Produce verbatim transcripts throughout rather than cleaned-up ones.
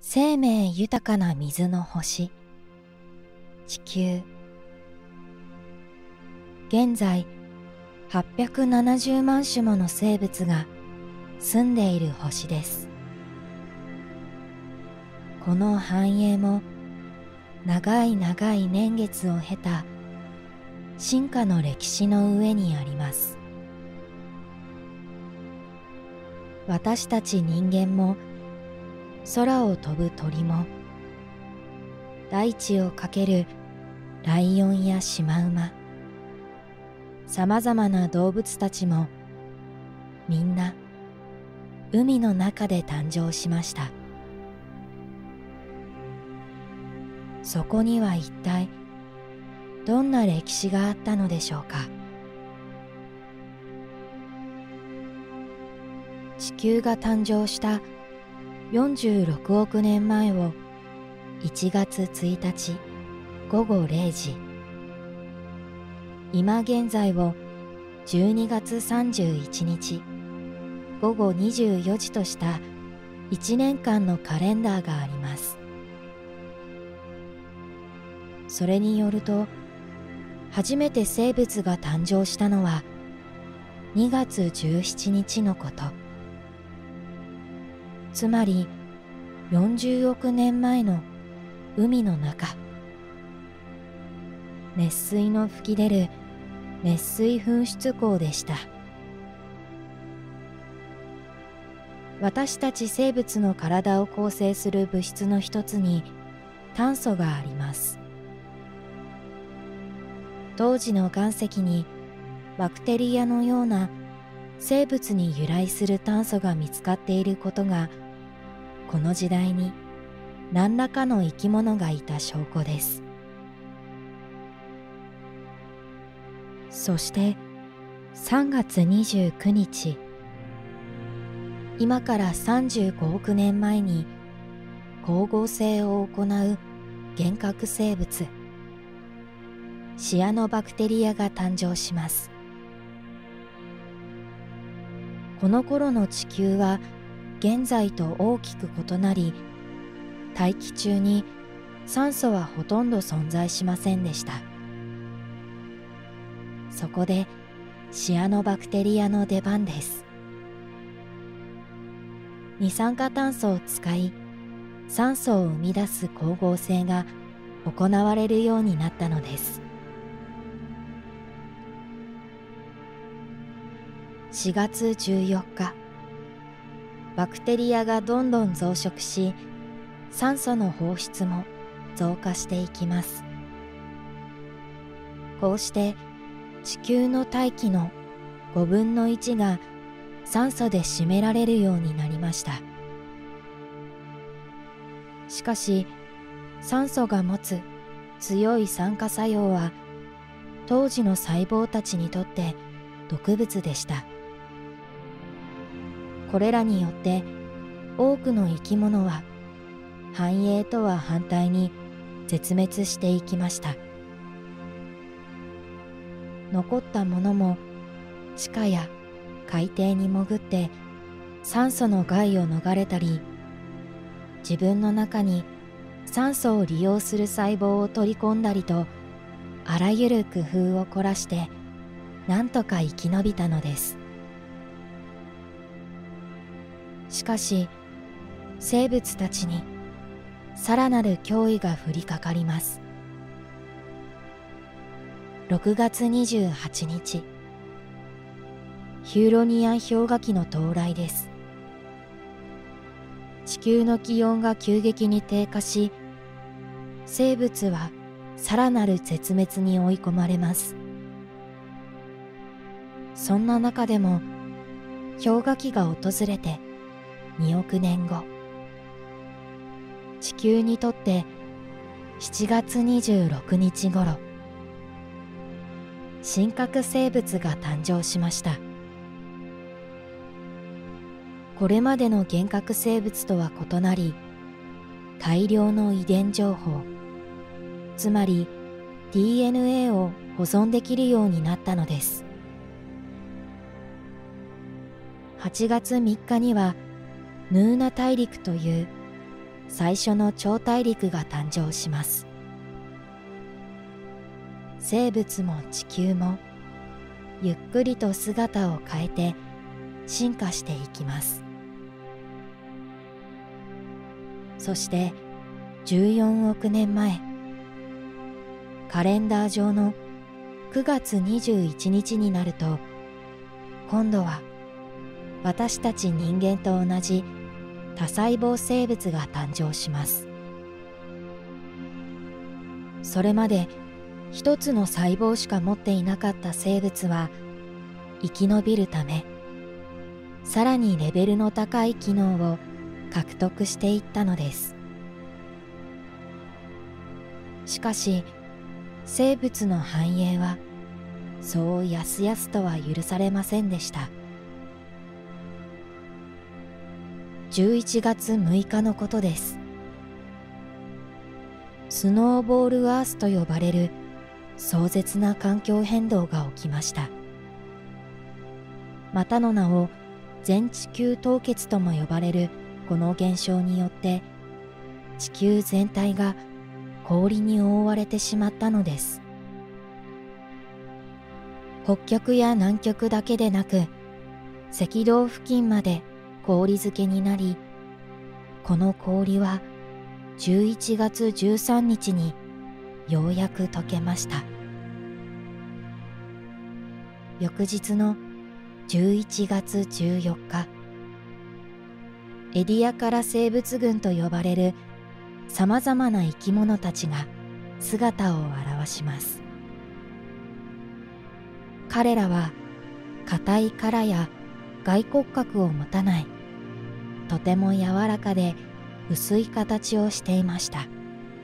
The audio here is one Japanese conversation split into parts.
生命豊かな水の星、地球。現在はっぴゃくななじゅうまん種もの生物が住んでいる星です。この繁栄も長い長い年月を経た進化の歴史の上にあります。私たち人間も空を飛ぶ鳥も大地を駆けるライオンやシマウマ、さまざまな動物たちもみんな海の中で誕生しました。そこには一体どんな歴史があったのでしょうか。地球が誕生したよんじゅうろくおくねんまえをいちがつついたちごごれいじ、今現在をじゅうにがつさんじゅういちにちごごにじゅうよじとしたいちねんかんのカレンダーがあります。それによると、初めて生物が誕生したのはにがつじゅうしちにちのこと。つまりよんじゅうおくねんまえの海の中。熱水の噴き出る熱水噴出孔でした。私たち生物の体を構成する物質の一つに炭素があります。当時の岩石にバクテリアのような生物に由来する炭素が見つかっていることが、この時代に何らかの生き物がいた証拠です。そしてさんがつにじゅうくにち、今からさんじゅうごおくねんまえに光合成を行う原核生物シアノバクテリアが誕生します。この頃の地球は現在と大きく異なり、大気中に酸素はほとんど存在しませんでした。そこでシアノバクテリアの出番です。二酸化炭素を使い酸素を生み出す光合成が行われるようになったのです。しがつじゅうよっか、バクテリアがどんどん増殖し、酸素の放出も増加していきます。こうして地球の大気のごぶんのいちが酸素で占められるようになりました。しかし酸素が持つ強い酸化作用は当時の細胞たちにとって毒物でした。これらによって多くの生き物は繁栄とは反対に絶滅していきました。残ったものも地下や海底に潜って酸素の害を逃れたり、自分の中に酸素を利用する細胞を取り込んだりと、あらゆる工夫を凝らしてなんとか生き延びたのです。しかし生物たちにさらなる脅威が降りかかります。ろくがつにじゅうはちにち、ヒューロニアン氷河期の到来です。地球の気温が急激に低下し、生物はさらなる絶滅に追い込まれます。そんな中でも氷河期が訪れてにおくねんご、地球にとってしちがつにじゅうろくにちごろ、真核生物が誕生しました。これまでの原核生物とは異なり、大量の遺伝情報、つまり ディーエヌエー を保存できるようになったのです。はちがつみっかにはヌーナ大陸という最初の超大陸が誕生します。生物も地球もゆっくりと姿を変えて進化していきます。そしてじゅうよんおくねんまえ、カレンダー上のくがつにじゅういちにちになると、今度は私たち人間と同じ多細胞生物が誕生します。それまで一つの細胞しか持っていなかった生物は生き延びるため、さらにレベルの高い機能を獲得していったのです。しかし生物の繁栄はそうやすやすとは許されませんでした。じゅういちがつむいかのことです。スノーボールアースと呼ばれる壮絶な環境変動が起きました。またの名を全地球凍結とも呼ばれるこの現象によって、地球全体が氷に覆われてしまったのです。北極や南極だけでなく、赤道付近まで氷漬けになり、この氷はじゅういちがつじゅうさんにちにようやく溶けました。翌日のじゅういちがつじゅうよっか、エディアカラ生物群と呼ばれるさまざまな生き物たちが姿を現します。彼らは硬い殻や外骨格を持たない、とても柔らかで薄い形をしていました。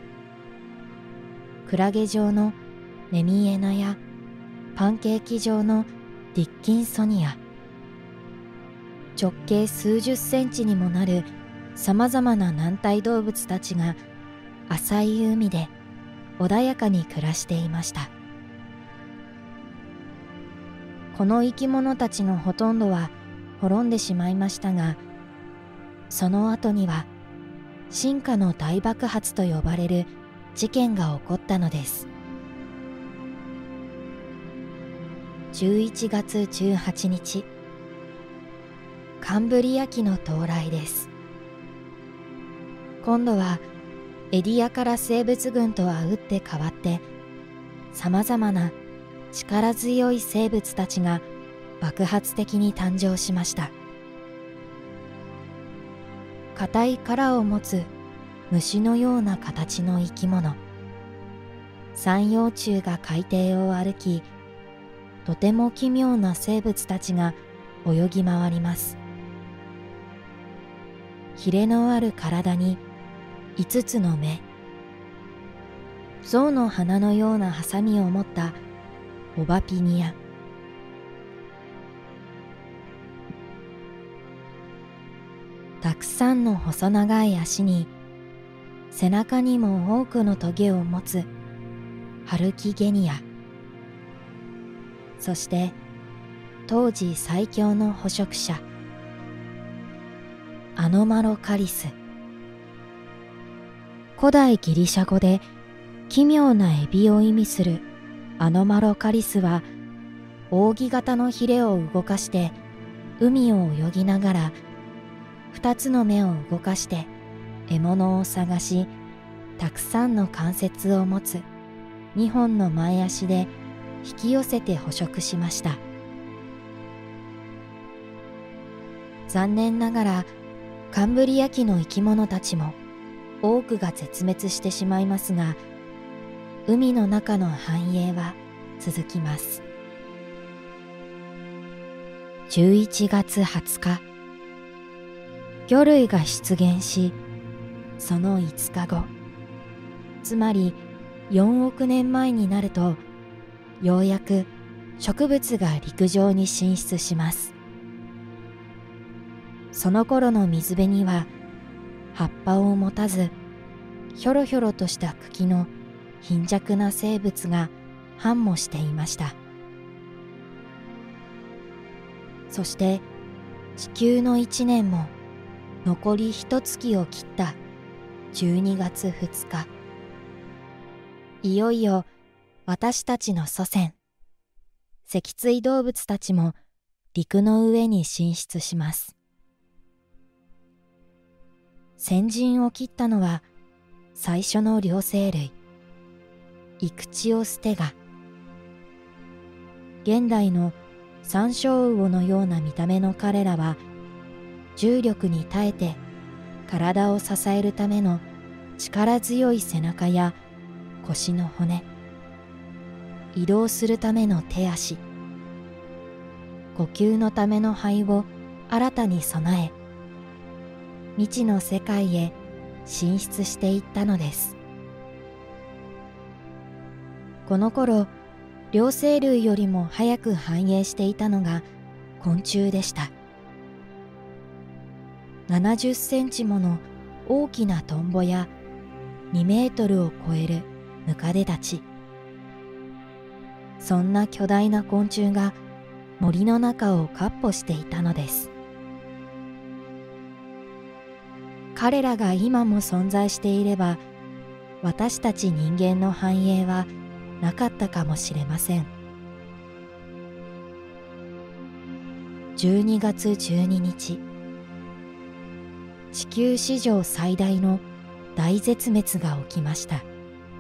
クラゲ状のネミエナやパンケーキ状のディッキンソニア、直径数十センチにもなるさまざまな軟体動物たちが浅い海で穏やかに暮らしていました。この生き物たちのほとんどは滅んでしまいましたが、その後には進化の大爆発と呼ばれる事件が起こったのです。じゅういちがつじゅうはちにち、カンブリア紀の到来です。今度はエディアカラ生物群とは打って変わって、さまざまな力強い生物たちが爆発的に誕生しました。硬い殻を持つ虫のような形の生き物、三葉虫が海底を歩き、とても奇妙な生物たちが泳ぎ回ります。ヒレのある体に五つの目、象の鼻のようなハサミを持ったオバピニア、たくさんの細長い足に背中にも多くのトゲを持つハルキゲニア、そして当時最強の捕食者アノマロカリス。古代ギリシャ語で奇妙なエビを意味するアノマロカリスは、扇形のヒレを動かして海を泳ぎながら、二つの目を動かして獲物を探し、たくさんの関節を持つ二本の前足で引き寄せて捕食しました。残念ながらカンブリア紀の生き物たちも多くが絶滅してしまいますが、海の中の繁栄は続きます。じゅういちがつはつか、魚類が出現し、そのいつかご、つまりよんおくねんまえになると、ようやく植物が陸上に進出します。その頃の水辺には葉っぱを持たず、ひょろひょろとした茎の貧弱な生物が繁茂していました。そして地球の一年も残り一月を切ったじゅうにがつふつか、いよいよ私たちの祖先、脊椎動物たちも陸の上に進出します。先陣を切ったのは最初の両生類、イクチオステガ。現代のサンショウウオのような見た目の彼らは、重力に耐えて体を支えるための力強い背中や腰の骨、移動するための手足、呼吸のための肺を新たに備え、未知の世界へ進出していったのです。この頃、両生類よりも早く繁栄していたのが昆虫でした。ななじゅっセンチもの大きなトンボやにメートルを超えるムカデたち。そんな巨大な昆虫が森の中を闊歩していたのです。彼らが今も存在していれば、私たち人間の繁栄はなかったかもしれません。じゅうにがつじゅうににち、地球史上最大の大絶滅が起きました。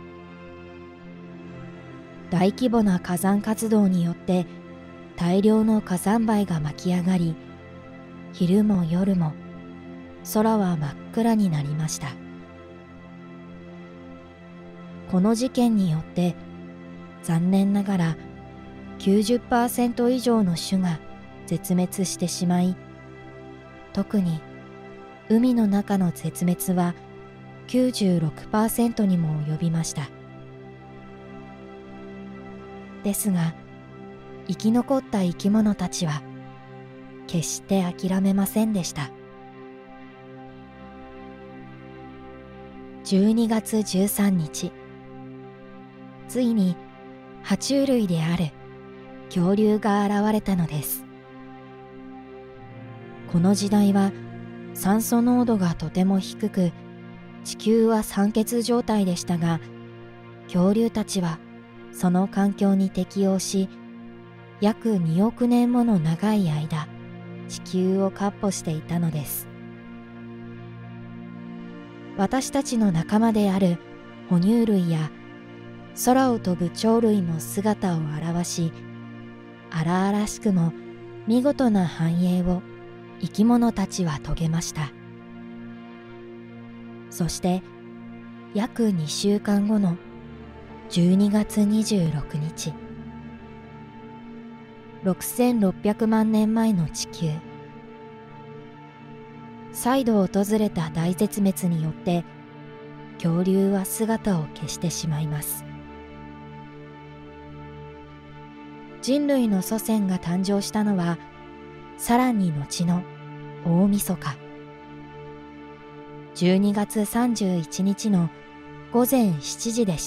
大規模な火山活動によって大量の火山灰が巻き上がり、昼も夜も空は真っ暗になりました。この事件によって残念ながら きゅうじゅっパーセント 以上の種が絶滅してしまい、特に海の中の絶滅は きゅうじゅうろくパーセント にも及びました。ですが、生き残った生き物たちは決して諦めませんでした。じゅうにがつじゅうさんにち、ついに爬虫類である恐竜が現れたのです。この時代は酸素濃度がとても低く、地球は酸欠状態でしたが、恐竜たちはその環境に適応し、約におくねんもの長い間、地球を闊歩していたのです。私たちの仲間である哺乳類や空を飛ぶ鳥類も姿を現し、荒々しくも見事な繁栄を生き物たちは遂げました。そして約にしゅうかんごのじゅうにがつにじゅうろくにち、ろくせんろっぴゃくまんねんまえの地球、再度訪れた大絶滅によって恐竜は姿を消してしまいます。人類の祖先が誕生したのはさらに後の大晦日、じゅうにがつさんじゅういちにちのごぜんしちじでした。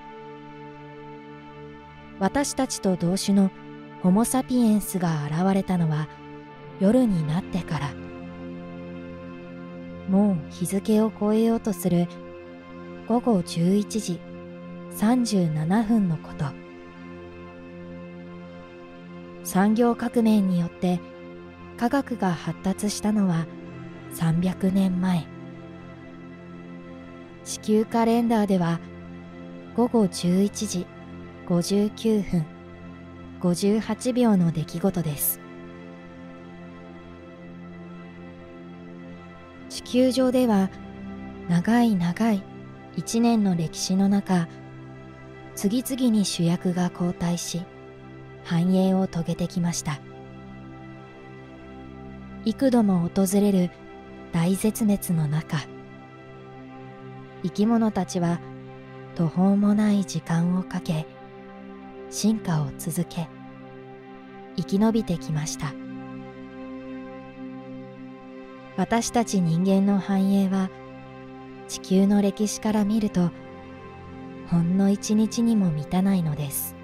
私たちと同種のホモ・サピエンスが現れたのは夜になってから。もう日付を超えようとするごごじゅういちじさんじゅうななふんのこと。産業革命によって科学が発達したのはさんびゃくねんまえ。地球カレンダーではごごじゅういちじごじゅうきゅうふんごじゅうはちびょうの出来事です。地球上では長い長い一年の歴史の中、次々に主役が交代し繁栄を遂げてきました。幾度も訪れる大絶滅の中、生き物たちは途方もない時間をかけ進化を続け生き延びてきました。私たち人間の繁栄は地球の歴史から見るとほんの一日にも満たないのです。